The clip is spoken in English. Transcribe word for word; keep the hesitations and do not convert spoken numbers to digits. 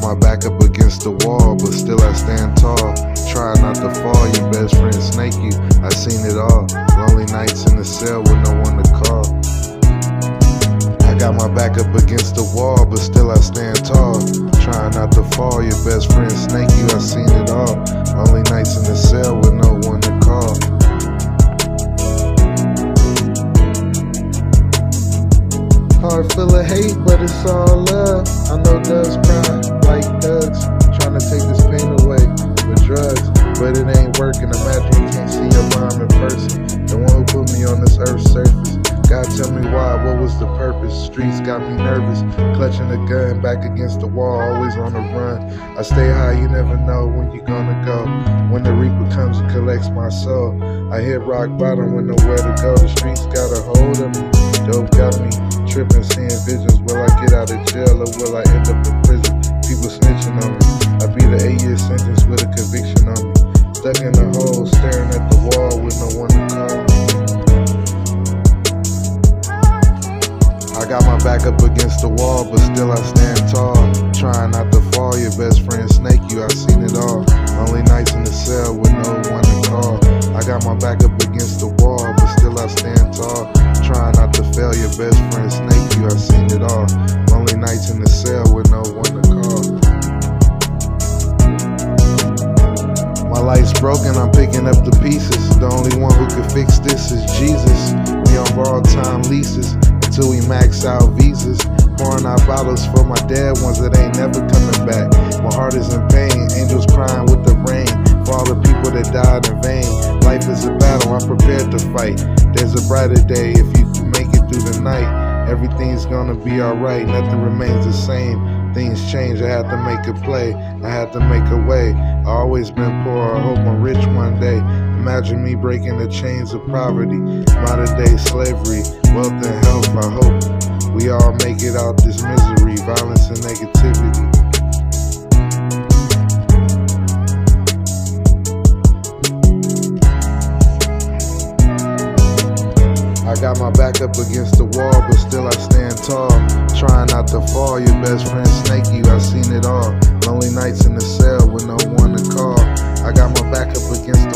my back up against the wall, but still I stand tall. Try not to fall, your best friend snake you. I seen it all. Lonely nights in the cell with no one to call. I got my back up against the wall, but still I stand tall. Try not to fall, your best friend snake you. I seen it all. Lonely nights in the cell with no one to call. Heart full of hate, but it's all love. I know dogs cry like thugs, trying to take this pain away with drugs, but it ain't working. Imagine you can't see your mom in person, the one who put me on this earth's surface. God tell me why, what was the purpose? Streets got me nervous, clutching a gun back against the wall, always on the run. I stay high, you never know when you're gonna go. When the reaper comes and collects my soul, I hit rock bottom with nowhere to go. The streets got a hold of me, dope got me tripping, seeing visions. Will I get out of jail or will I end up in prison? People snitching on me, I beat an eight year sentence with a conviction on me. Stuck in a hole, staring at the wall with no one to call. I got my back up against the wall, but still I stand tall. Trying not to fall, your best friend snake you. I seen it all. Lonely nights in the cell with no one to call. I got my back up against the wall, but still I stand tall. Trying not to fail, your best friend snake you. I seen it all. Lonely nights in the cell with no one to call. My life's broken, I'm picking up the pieces. The only one who can fix this is Jesus. We on borrowed time leases until we max out visas. Pouring out bottles for my dead ones that ain't never coming back. My heart is in pain, angels crying with the rain. For all the people that died in vain. Life is a battle, I'm prepared to fight. There's a brighter day if you can make it through the night. Everything's gonna be alright, nothing remains the same. Things change, I had to make a play, I had to make a way. I always been poor, I hope I'm rich one day. Imagine me breaking the chains of poverty, modern day slavery, wealth and health. I hope we all make it out this misery, violence and negativity. I got my back up against the wall, but still I stand tall. Trying not to fall, your best friend snake you. I seen it all. Lonely nights in the cell with no one to call. I got my back up against